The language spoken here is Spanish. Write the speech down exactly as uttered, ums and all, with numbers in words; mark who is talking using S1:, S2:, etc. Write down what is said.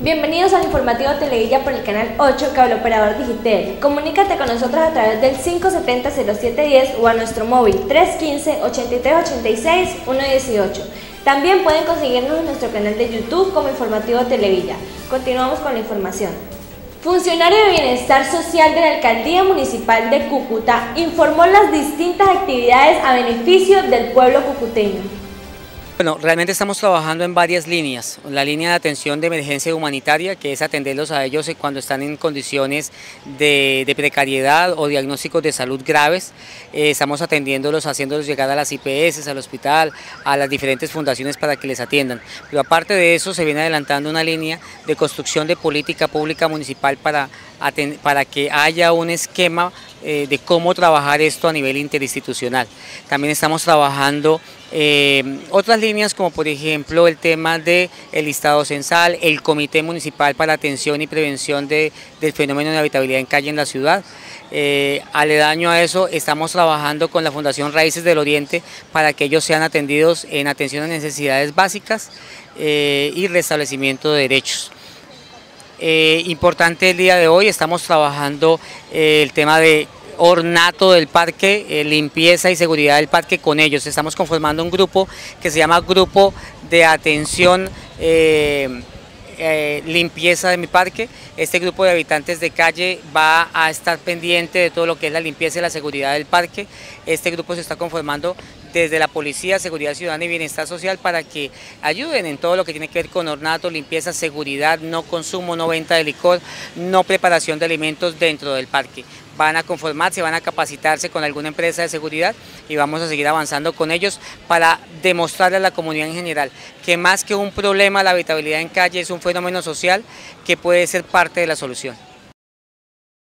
S1: Bienvenidos al informativo Televilla por el canal ocho Cable Operador Digital. Comunícate con nosotros a través del cinco setenta cero siete diez o a nuestro móvil tres quince, ochenta y tres ochenta y seis, uno dieciocho. También pueden conseguirnos en nuestro canal de YouTube como Informativo Televilla. Continuamos con la información. Funcionario de Bienestar Social de la Alcaldía Municipal de Cúcuta informó las distintas actividades a beneficio del pueblo cucuteño.
S2: Bueno, realmente estamos trabajando en varias líneas. La línea de atención de emergencia humanitaria, que es atenderlos a ellos cuando están en condiciones de, de precariedad o diagnósticos de salud graves. Eh, estamos atendiéndolos, haciéndolos llegar a las I P S, al hospital, a las diferentes fundaciones para que les atiendan. Pero aparte de eso, se viene adelantando una línea de construcción de política pública municipal para, para que haya un esquema eh, de cómo trabajar esto a nivel interinstitucional. También estamos trabajando Eh, otras líneas, como por ejemplo el tema del listado censal, el Comité Municipal para Atención y Prevención de, del Fenómeno de Habitabilidad en Calle en la ciudad. Eh, aledaño a eso, estamos trabajando con la Fundación Raíces del Oriente para que ellos sean atendidos en atención a necesidades básicas eh, y restablecimiento de derechos. Eh, importante el día de hoy, estamos trabajando eh, el tema de ornato del parque, eh, limpieza y seguridad del parque con ellos. Estamos conformando un grupo que se llama Grupo de Atención eh, eh, Limpieza de mi Parque. Este grupo de habitantes de calle va a estar pendiente de todo lo que es la limpieza y la seguridad del parque. Este grupo se está conformando desde la Policía, Seguridad Ciudadana y Bienestar Social para que ayuden en todo lo que tiene que ver con ornato, limpieza, seguridad, no consumo, no venta de licor, no preparación de alimentos dentro del parque. Van a conformarse, van a capacitarse con alguna empresa de seguridad y vamos a seguir avanzando con ellos para demostrarle a la comunidad en general que más que un problema la habitabilidad en calle es un fenómeno social que puede ser parte de la solución.